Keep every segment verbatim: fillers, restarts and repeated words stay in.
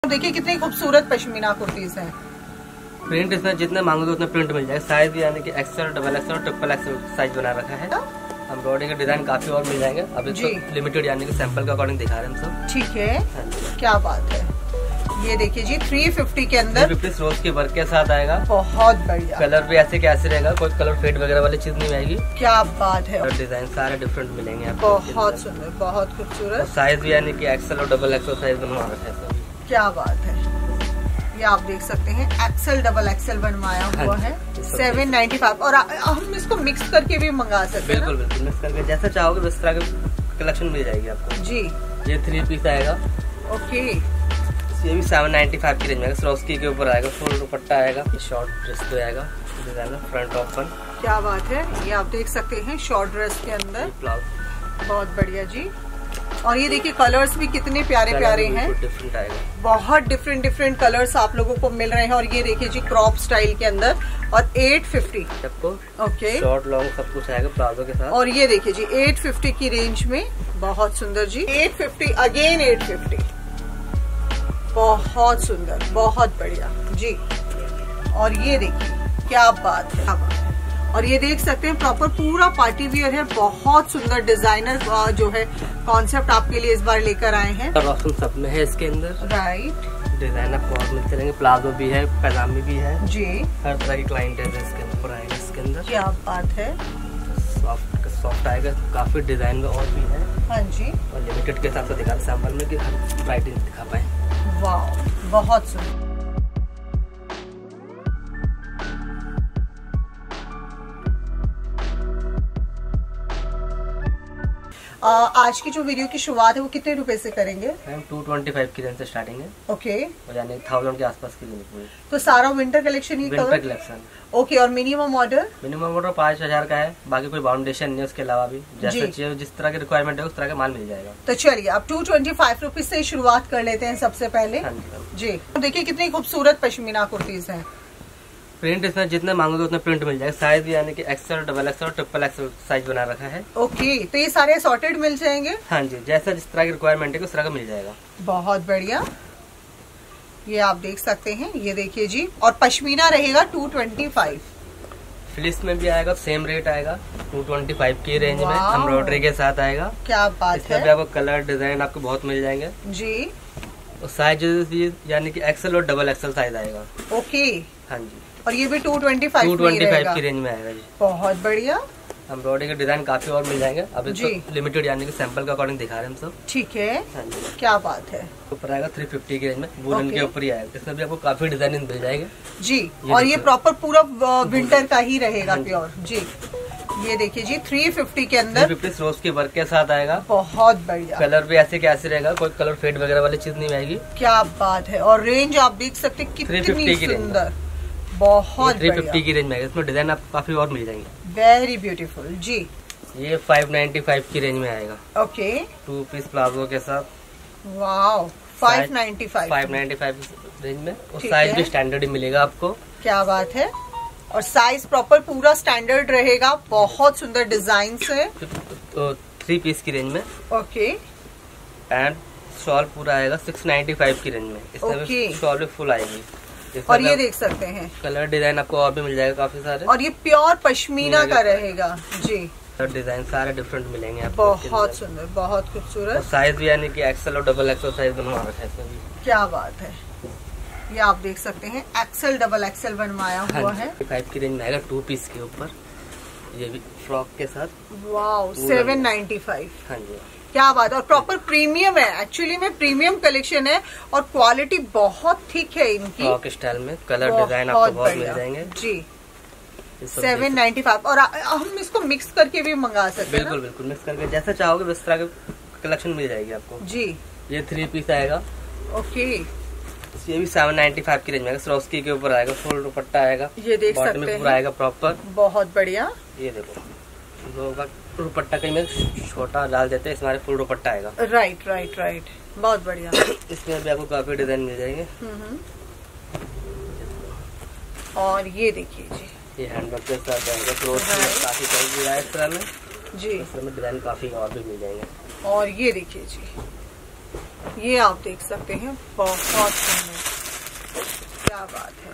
देखिए कितनी खूबसूरत पश्मीना कुर्तीज हैं। प्रिंट इसमें जितने मांगोगे उतने प्रिंट मिल जाएगा। साइज भी यानी कि एक्सएल, डबल एक्सएल और ट्रिपल एक्सएल साइज बना रखा है। एम्ब्रॉयडरी के डिजाइन काफी और मिल जाएंगे। अभी तो लिमिटेड यानी कि सैंपल के अकॉर्डिंग दिखा रहे हैं हम सब। ठीक है, क्या बात है। ये देखिए जी तीन सौ पचास के अंदर थ्री फिफ्टी रोज के वर्क के साथ आएगा। बहुत बढ़िया। कलर भी ऐसे कैसे रहेगा, कोई कलर फेड वगैरह वाली चीज नहीं आएगी। क्या बात है। और डिजाइन सारे डिफरेंट मिलेंगे आपको। बहुत सुंदर, बहुत खूबसूरत। साइज भी यानी कि एक्सएल और डबल एक्सएल साइज बनवा रखा है सभी। क्या बात है। ये आप देख सकते हैं एक्सएल डबल एक्सएल बनवाया हुआ है। Seven ninety five. और हम इसको मिक्स करके भी मंगा सकते हैं। बिल्कुल बिल्कुल मिक्स करके जैसा चाहोगे उस तरह की कलेक्शन मिल जाएगी आपको जी। ये थ्री पीस आएगा। ओके, ये भी सेवन नाइन्टी फाइव की रेंज में सरोस्की के ऊपर आएगा। फुल दुपट्टा आएगा, शॉर्ट ड्रेस पे आएगा, डिजाइन फ्रंट ओपन। क्या बात है। ये आप देख सकते हैं शॉर्ट ड्रेस के अंदर। बहुत बढ़िया जी। और ये देखिए कलर्स भी कितने प्यारे प्यारे हैं। डिफरेंट आएगा। बहुत डिफरेंट डिफरेंट कलर्स आप लोगों को मिल रहे हैं। और ये देखिए जी क्रॉप स्टाइल के अंदर और एट फिफ्टी सबको। ओके, शॉर्ट लॉन्ग सब कुछ आएगा प्लाजो के साथ। और ये देखिए जी एट फिफ्टी की रेंज में बहुत सुंदर जी। Eight fifty again eight fifty. बहुत सुंदर, बहुत बढ़िया जी। और ये देखिए क्या बात है, क्या बात है। और ये देख सकते हैं प्रॉपर पूरा पार्टी वियर है। बहुत सुंदर डिजाइनर जो है कॉन्सेप्ट आपके लिए इस बार लेकर आए हैं। ऑप्शन सब में है इसके अंदर। राइट, डिजाइन आपको और मिलते रहेंगे। प्लाजो भी है, पैजामी भी है जी। हर तरह की क्लाइंट है इसके ऊपर आएगा। इसके अंदर क्या बात है। सॉफ्ट सॉफ्ट आएगा। काफी डिजाइन में और भी है। हाँ जी। और लिमिटेड के हिसाब से दिखा सैंपल में कि हर वैरायटी दिखा पाए। वाह, बहुत सुंदर। आ, आज की जो वीडियो की शुरुआत है वो कितने रुपए से करेंगे? मैम टू ट्वेंटी फाइव की रेंज से स्टार्टिंग है। ओके, यानी थाउजेंड के आसपास की रेंज पूरी। तो सारा विंटर कलेक्शन ही विंटर कलेक्शन। ओके, और मिनिमम ऑर्डर? मिनिमम ऑर्डर पाँच हजार का है। बाकी कोई बाउंडेशन नहीं है उसके अलावा भी। जैसे चाहिए जिस तरह की रिक्वायरमेंट है उस तरह का माल मिल जाएगा। तो चलिए अब टू ट्वेंटी फाइव रुपीज से शुरुआत कर लेते हैं सबसे पहले। हाँ जी जी। तो देखिए कितनी खूबसूरत पश्मीना कुर्तीज हैं। प्रिंट इसमें जितने मांगोगे उतने प्रिंट मिल जाएगा। साइज भी यानी कि एक्सएल, डबल एक्सएल और ट्रिपल एक्सएल साइज बना रखा है। ओके, तो ये सारे असॉर्टेड मिल जाएंगे? हाँ जी, जैसा जिस तरह की रिक्वायरमेंट है उस तरह का मिल जाएगा। बहुत बढ़िया। ये आप देख सकते हैं। ये देखिए जी, और पश्मीना रहेगा टू ट्वेंटी फाइव। फ्लिस में भी आएगा, सेम रेट आएगा टू ट्वेंटी फाइव की रेंज में। एम्ब्रॉयडरी के साथ आएगा। क्या बात है। इसमें भी आपको कलर डिजाइन आपको बहुत मिल जाएंगे जी। और साइज यानी कि एक्सएल और डबल एक्सएल साइज आएगा। ओके, हाँ जी। और ये भी two twenty five two twenty five की रेंज में आएगा जी। बहुत बढ़िया। एम्ब्रॉयडरी के डिजाइन काफी और मिल जाएंगे। अभी तो लिमिटेड यानी कि सैंपल के अकॉर्डिंग दिखा रहे हैं हम सब। ठीक है, हाँ जी। क्या बात है। ऊपर आएगा थ्री फिफ्टी की रेंज में। वुलन के ऊपर ही आएगा। इसमें भी आपको काफी डिजाइन मिल जाएंगे जी। और ये प्रॉपर पूरा विंटर का ही रहेगा प्योर जी। ये देखिए जी थ्री फिफ्टी के अंदर थ्री फिफ्टी रोज के वर्क के साथ आएगा। बहुत बढ़िया। कलर भी ऐसे कैसे रहेगा, कोई कलर फेड वगैरह वाली चीज नहीं आएगी। क्या बात है। और रेंज आप देख सकते हैं कितनी सुंदर। बहुत थ्री फिफ्टी की रेंज में इसमें डिजाइन आपको काफी और मिल जाएंगे। वेरी ब्यूटीफुल जी। ये फाइव नाइन्टी फाइव की रेंज में आएगा। ओके, टू पीस प्लाजो के साथ। Wow, five ninety five. Five ninety five range में। और साइज भी स्टैंडर्ड ही मिलेगा आपको। क्या बात है। और साइज प्रॉपर पूरा स्टैंडर्ड रहेगा। बहुत सुंदर डिजाइन है। तो थ्री पीस की रेंज में। ओके, एंड शॉल पूरा आएगा सिक्स नाइन्टी फाइव की रेंज में। इसमें शॉल भी फुल आएगी। और ये देख सकते हैं कलर डिजाइन आपको और भी मिल जाएगा काफी सारे। और ये प्योर पश्मीना का रहेगा जी। डिजाइन सारे डिफरेंट मिलेंगे आपको। बहुत सुंदर, बहुत खूबसूरत। साइज भी यानी कि एक्सएल और डबल एक्सएल साइज बनवा रखा है इसमें। क्या बात है। ये आप देख सकते हैं एक्सएल डबल एक्सएल बनवाया हुआ है। फाइव की रेंज में आएगा टू पीस के ऊपर। ये भी फ्रॉक के साथ। Wow, seven ninety five. हाँ जी, क्या बात है। और प्रॉपर प्रीमियम है। एक्चुअली में प्रीमियम कलेक्शन है और क्वालिटी बहुत ठीक है इनकी। फ्रॉक स्टाइल में कलर डिजाइन आपको बहुत मिल जाएंगे जी। Seven ninety five. और हम इसको मिक्स करके भी मंगा सकते हैं। बिल्कुल बिल्कुल मिक्स करके जैसा चाहोगे उस तरह का कलेक्शन मिल जाएगी आपको जी। ये थ्री पीस आएगा। ओके, ये भी सेवन नाइन्टी फाइव की रेंज में सरोस्की के ऊपर आएगा। फुल दुपट्टा आएगा। ये देख सकते हैं पूरा आएगा प्रॉपर। बहुत बढ़िया। ये देखो दुपट्टा कहीं में छोटा डाल देते हैं, इसमें फुल दुपट्टा आएगा। राइट राइट राइट, बहुत बढ़िया। इसमें भी आपको काफी डिजाइन मिल जाएंगे। और ये देखिए जी, ये हैंडवर्क के साथ आएगा। काफी चल रहा है इस तरह में जी। इसमें डिजाइन काफी और भी मिल जाएंगे। और ये देखिए जी, ये आप देख सकते हैं, बहुत सुंदर, क्या बात है।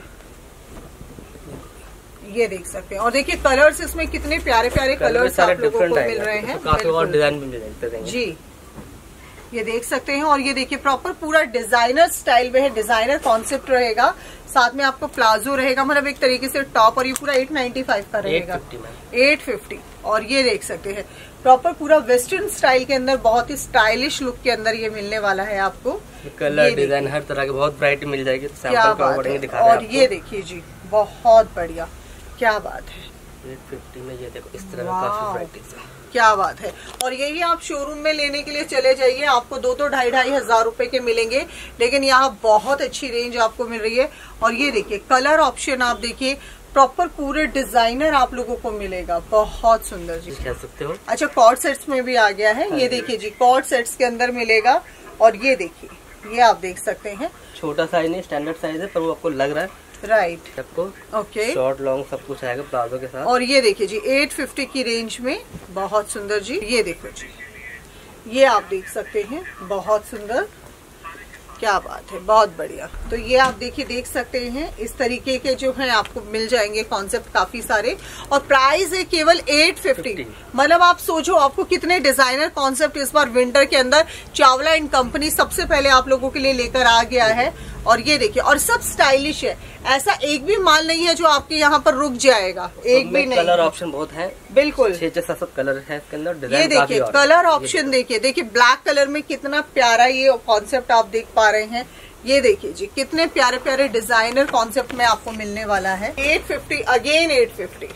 ये देख सकते हैं और देखिए कलर्स इसमें कितने प्यारे प्यारे कलर्स आप लोगों को मिल रहे हैं, काफी और डिजाइन भी मिल जाते हैं जी। ये देख सकते हैं और ये देखिए प्रॉपर पूरा डिजाइनर स्टाइल में है, डिजाइनर कॉन्सेप्ट रहेगा, साथ में आपको प्लाजो रहेगा, मतलब एक तरीके से टॉप, और ये पूरा एट नाइन्टी फाइव का रहेगा, एट फिफ्टी। और ये देख सकते हैं प्रॉपर पूरा वेस्टर्न स्टाइल के अंदर, बहुत ही स्टाइलिश लुक के अंदर ये मिलने वाला है आपको। कलर डिजाइन हर तरह की बहुत वैरायटी मिल जाएगी। क्या बात है। और ये देखिए जी, बहुत बढ़िया, क्या बात है। एट फिफ्टी में ये देखो, इस तरह का काफी वैराइटीज है, क्या बात है। और यही आप शोरूम में लेने के लिए चले जाइए, आपको दो तो ढाई ढाई हजार रुपए के मिलेंगे, लेकिन यहाँ बहुत अच्छी रेंज आपको मिल रही है। और ये देखिए कलर ऑप्शन आप देखिए, प्रॉपर पूरे डिजाइनर आप लोगों को मिलेगा, बहुत सुंदर जी, कह सकते हो। अच्छा कॉर्ड सेट्स में भी आ गया है, ये देखिए जी, कॉर्ड सेट्स के अंदर मिलेगा। और ये देखिए, ये आप देख सकते हैं, छोटा साइज नहीं, स्टैंडर्ड साइज है, पर वो आपको लग रहा है राइट, सबको ओके, शॉर्ट लॉन्ग सब कुछ आएगा प्लाजो के साथ। और ये देखिए जी, एट फिफ्टी की रेंज में, बहुत सुंदर जी। ये देखो जी, ये आप देख सकते हैं, बहुत सुंदर, क्या बात है, बहुत बढ़िया। तो ये आप देखिए, देख सकते हैं इस तरीके के जो है आपको मिल जाएंगे कॉन्सेप्ट काफी सारे, और प्राइस है केवल एट फिफ्टी। मतलब आप सोचो आपको कितने डिजाइनर कॉन्सेप्ट इस बार विंटर के अंदर चावला एंड कंपनी सबसे पहले आप लोगों के लिए लेकर आ गया है। और ये देखिए, और सब स्टाइलिश है, ऐसा एक भी माल नहीं है जो आपके यहाँ पर रुक जाएगा, एक भी नहीं। कलर ऑप्शन बहुत है, बिल्कुल छह छह सात सात कलर है इसके अंदर। ये देखिए कलर ऑप्शन देखिए, देखिए ब्लैक कलर में कितना प्यारा ये कॉन्सेप्ट आप देख पा रहे हैं। ये देखिए जी, कितने प्यारे प्यारे डिजाइनर कॉन्सेप्ट में आपको मिलने वाला है। Eight fifty, again eight fifty,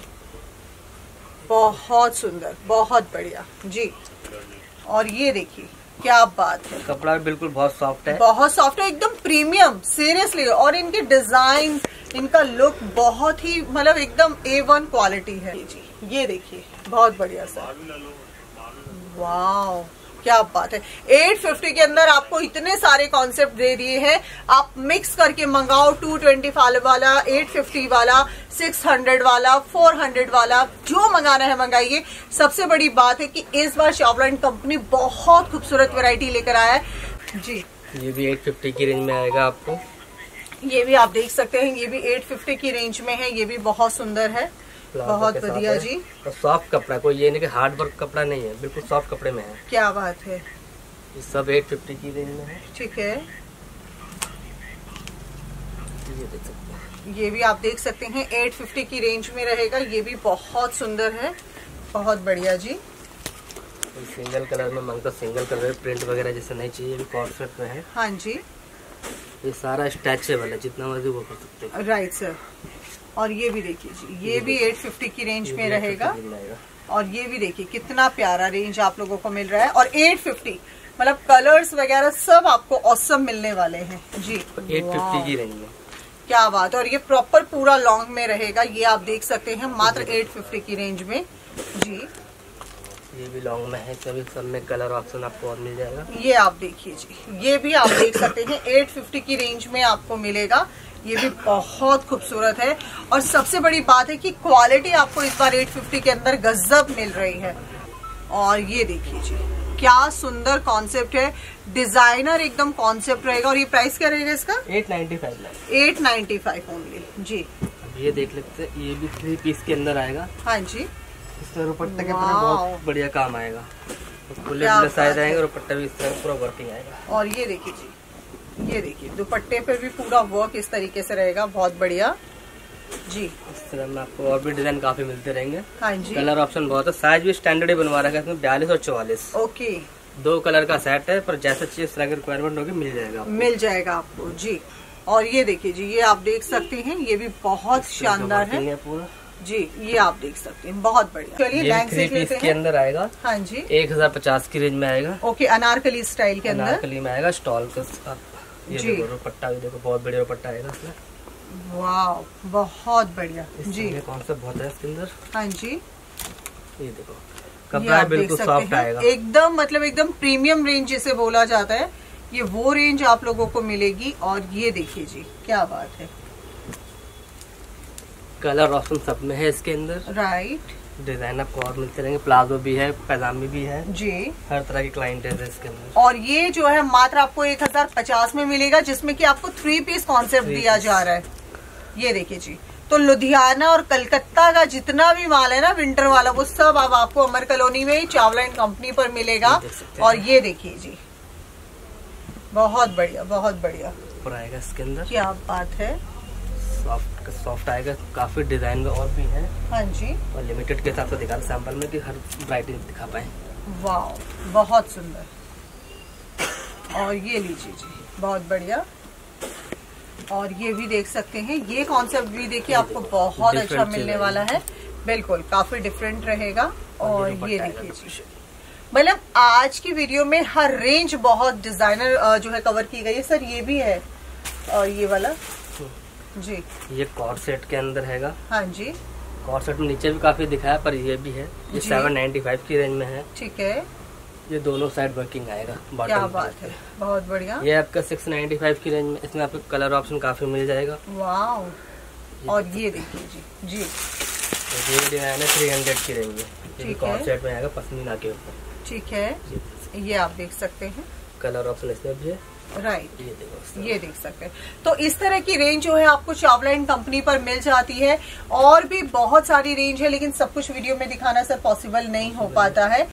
बहुत सुंदर, बहुत बढ़िया जी। और ये देखिए, क्या बात है, कपड़ा बिल्कुल बहुत सॉफ्ट है, बहुत सॉफ्ट है, एकदम प्रीमियम, सीरियसली। और इनके डिजाइन, इनका लुक बहुत ही, मतलब एकदम ए वन क्वालिटी है जी। ये देखिए, बहुत बढ़िया सर, वाह, क्या बात है। एट फिफ्टी के अंदर आपको इतने सारे कॉन्सेप्ट दे दिए हैं, आप मिक्स करके मंगाओ, टू ट्वेंटी फाइव वाला, एट फिफ्टी वाला, सिक्स हंड्रेड वाला, फोर हंड्रेड वाला, जो मंगाना है मंगाइए। सबसे बड़ी बात है कि इस बार चावला एंड कंपनी बहुत खूबसूरत वैरायटी लेकर आया है जी। ये भी एट फिफ्टी की रेंज में आएगा आपको। ये भी आप देख सकते हैं, ये भी एट फिफ्टी की रेंज में है, ये भी बहुत सुंदर है, बहुत बढ़िया जी। और सॉफ्ट कपड़ा, कोई ये नहीं कि हार्ड वर्क कपड़ा नहीं है, बिल्कुल सॉफ्ट कपड़े में है। क्या बात है। ये सब एट फिफ्टी की रेंज में है, ठीक है। ये देख सकते हैं, ये भी आप देख सकते हैं, एट फिफ्टी की रेंज में रहेगा, ये भी बहुत सुंदर है, बहुत बढ़िया जी। सिंगल कलर में मांगता, सिंगल कलर प्रिंट वगैरह जैसे नहीं चाहिए, भी कॉर्ड सेट में है। हाँ जी, ये सारा स्ट्रेचेबल है, जितना मर्जी वो कर सकते हैं। Right sir. और ये भी देखिए जी, ये भी एट फिफ्टी की रेंज में रहेगा। और ये भी देखिए कितना प्यारा रेंज आप लोगों को मिल रहा है, और एट फिफ्टी, मतलब कलर्स वगैरह सब आपको ऑसम मिलने वाले हैं जी। एट फिफ्टी की रेंज में, क्या बात है। और ये प्रॉपर पूरा लॉन्ग में रहेगा, ये आप देख सकते हैं, मात्र एट फिफ्टी की रेंज में जी। ये भी लॉन्ग में है, सभी सब में कलर ऑप्शन आपको और मिल जाएगा। ये आप देखिए जी, ये भी आप देख सकते हैं, एट फिफ्टी की रेंज में आपको मिलेगा, ये भी बहुत खूबसूरत है। और सबसे बड़ी बात है कि क्वालिटी आपको इस बार एट फिफ्टी के अंदर गजब मिल रही है। और ये देखिए जी, क्या सुंदर कॉन्सेप्ट है, डिजाइनर एकदम कॉन्सेप्ट रहेगा। और ये प्राइस क्या रहेगा इसका? Eight ninety five eight ninety five only जी। ये देख लेते हैं, ये भी थ्री पीस के अंदर आएगा। हाँ जी, इसका दुपट्टा के ऊपर बहुत बढ़िया काम आएगा, फुल साइज आएगा, दुपट्टा भी इस तरह पूरा वर्किंग आएगा। और ये देखिए जी, ये देखिए दुपट्टे पे भी पूरा वर्क इस तरीके से रहेगा, बहुत बढ़िया जी। इस तरह में आपको और भी डिजाइन काफी मिलते रहेंगे। हाँ जी, कलर ऑप्शन बहुत है, साइज भी स्टैंडर्ड ही बनवा रखा है इसमें, बयालीस और चौवालीस। ओके, दो कलर का सेट है, पर जैसा चाहिए इस तरह की रिक्वायरमेंट होगी मिल जाएगा आपको। मिल जाएगा आपको जी। और ये देखिए जी, ये आप देख सकते हैं, ये भी बहुत शानदार है पूरा जी। ये आप देख सकते हैं, बहुत बढ़िया। चलिए बैंक से लेते हैं। के अंदर आएगा। हाँ जी, एक हजार पचास की रेंज में आएगा। ओके, अनारकली स्टाइल के अंदर, अनारकली में आएगा स्टॉल के साथ। ये देखो दुपट्टा भी देखो, बहुत बढ़िया दुपट्टा आएगा इसमें। वाह, बहुत बढ़िया जी। कॉन्सेप्ट बहुत है इसके अंदर। हाँ जी, ये देखो कपड़ा बिल्कुल सॉफ्ट आएगा, एकदम मतलब एकदम प्रीमियम रेंज जिसे बोला जाता है, ये वो रेंज आप लोगों को मिलेगी। और ये देखिए जी, क्या बात है, कलर ऑप्शन सब में है इसके अंदर। राइट। डिजाइन आपको और मिलते रहेंगे। प्लाजो भी है, पैजामी भी है जी, हर तरह की क्लाइंट है इसके अंदर। और ये जो है मात्र आपको एक हजार पचास में मिलेगा, जिसमें कि आपको थ्री पीस कॉन्सेप्ट दिया जा रहा है। ये देखिए जी, तो लुधियाना और कलकत्ता का जितना भी माल है ना विंटर वाला, वो सब अब आपको अमर कॉलोनी में चावला एंड कंपनी पर मिलेगा। और ये देखिए जी, बहुत बढ़िया, बहुत बढ़िया आएगा इसके अंदर। क्या बात है, सॉफ्ट सॉफ्ट आएगा, काफी डिजाइन में और भी है। हाँ जी, और लिमिटेड के हिसाब से दिखा रहे सैंपल में कि हर वैरायटी दिखा पाए। वाह, बहुत सुंदर। और ये लीजिए जी, बहुत बढ़िया। और ये भी देख सकते हैं, ये कॉन्सेप्ट भी देखिए आपको बहुत अच्छा मिलने वाला है। बिल्कुल काफी डिफरेंट रहेगा। और ये देखिए जी, मतलब आज की वीडियो में हर रेंज बहुत डिजाइनर जो है कवर की गई है। सर ये भी है, और ये वाला जी, ये कॉर्ड सेट के अंदर हैगा। हाँ जी, कॉर्ड सेट में नीचे भी काफी दिखाया, पर ये भी है, ये सेवन नाइन्टी फाइव की रेंज में है। ठीक है, ये दोनों साइड वर्किंग आएगा। क्या बात है, बहुत बढ़िया। ये आपका सिक्स नाइन्टी फाइव की रेंज में, इसमें आपको कलर ऑप्शन काफी मिल जाएगा। वाह, और ये देखिए जी, जी ये डिजाइन है थ्री हंड्रेड की रेंज में, ये कॉर्ड सेट में आएगा पश्मीना के ऊपर। ठीक है, ये आप देख सकते हैं, कलर ऑप्शन इसमें भी है। राइट, ये देखो, ये देख सकते हैं। तो इस तरह की रेंज जो है आपको चावला एंड कंपनी पर मिल जाती है। और भी बहुत सारी रेंज है, लेकिन सब कुछ वीडियो में दिखाना सर पॉसिबल नहीं हो पाता है।